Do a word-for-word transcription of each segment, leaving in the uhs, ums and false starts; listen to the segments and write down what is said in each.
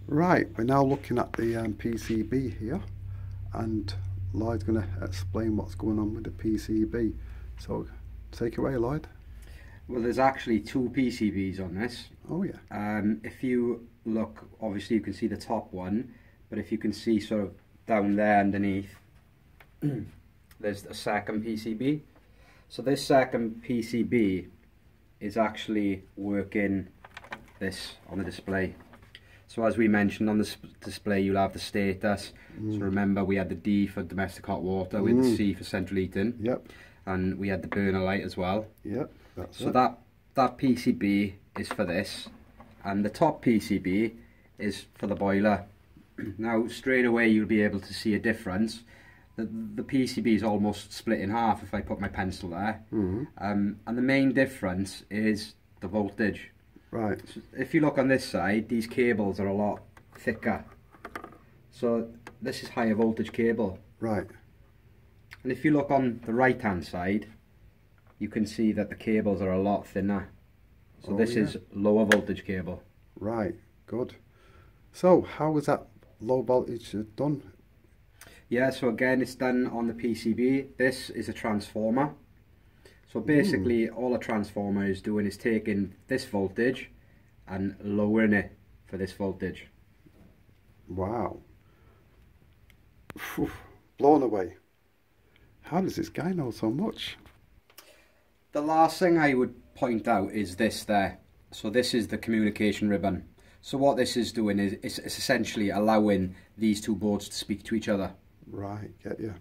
Right, we're now looking at the um, P C B here, and Lloyd's going to explain what's going on with the P C B. So take it away, Lloyd. Well, there's actually two P C Bs on this. Oh yeah. Um, if you look, obviously you can see the top one, but if you can see sort of down there underneath, there's a second P C B. So this second P C B is actually working this on the display. So as we mentioned on the display, you'll have the status. Mm. So remember, we had the D for domestic hot water, mm. we had the C for central heating. Yep. And we had the burner light as well. Yep. That's so it. that that P C B is for this, and the top P C B is for the boiler. Now straight away you'll be able to see a difference. The, the P C B is almost split in half if I put my pencil there. Mm-hmm. um, and the main difference is the voltage. Right. So if you look on this side, these cables are a lot thicker. So this is higher voltage cable. Right. And if you look on the right hand side, you can see that the cables are a lot thinner. So oh, this yeah. is lower voltage cable. Right, good. So how was that low voltage done? Yeah, so again it's done on the P C B. This is a transformer. So basically mm. all a transformer is doing is taking this voltage and lowering it for this voltage. Wow. Whew. Blown away. How does this guy know so much? The last thing I would point out is this there. So this is the communication ribbon. So what this is doing is it's, it's essentially allowing these two boards to speak to each other. Right, get you.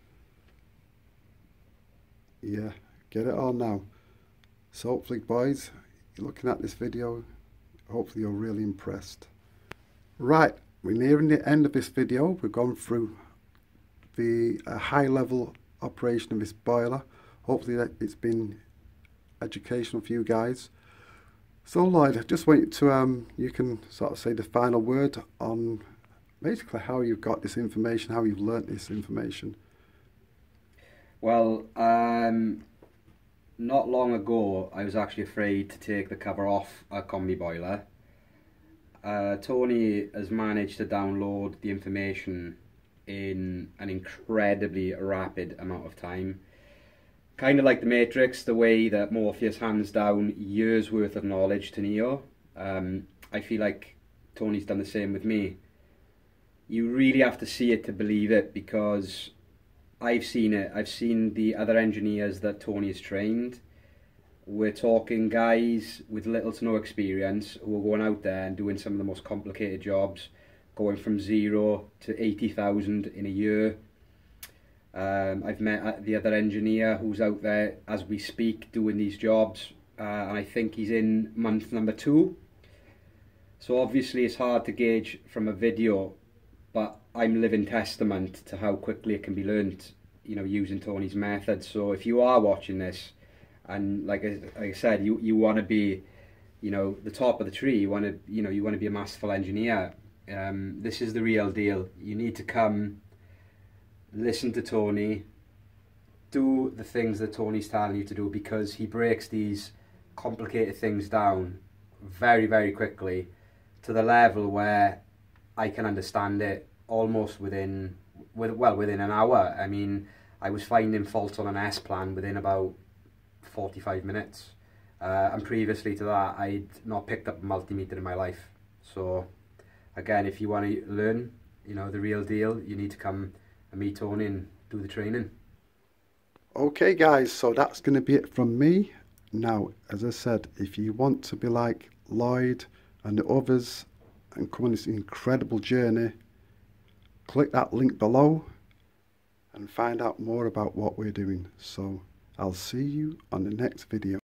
Yeah, get it on now. So hopefully, boys, you're looking at this video, hopefully you're really impressed. Right, we're nearing the end of this video. We've gone through the uh, high level operation of this boiler. Hopefully that it's been educational for you guys. So Lloyd, I just want you to, um, you can sort of say the final word on basically how you've got this information, how you've learnt this information. Well, um, not long ago I was actually afraid to take the cover off a combi boiler. Uh, Tony has managed to download the information in an incredibly rapid amount of time. Kind of like the Matrix, the way that Morpheus hands down years worth of knowledge to Neo. Um, I feel like Tony's done the same with me. You really have to see it to believe it, because I've seen it. I've seen the other engineers that Tony has trained. We're talking guys with little to no experience who are going out there and doing some of the most complicated jobs, going from zero to eighty thousand in a year. Um, I've met the other engineer who's out there as we speak doing these jobs, uh, and I think he's in month number two. So obviously it's hard to gauge from a video, but I'm living testament to how quickly it can be learnt, you know, using Tony's method. So if you are watching this, and like I, like I said, you you want to be, you know, the top of the tree. You want to, you know, you want to be a masterful engineer. Um, this is the real deal. You need to come, listen to Tony, do the things that Tony's telling you to do, because he breaks these complicated things down very, very quickly to the level where I can understand it almost within, with, well, within an hour. I mean, I was finding faults on an S-plan within about forty-five minutes. Uh, and previously to that, I'd not picked up a multimeter in my life. So, again, if you want to learn, you know, the real deal, you need to come and meet Tony and do the training. Okay guys, so that's going to be it from me. Now, as I said, if you want to be like Lloyd and the others and come on this incredible journey, click that link below and find out more about what we're doing. So I'll see you on the next video.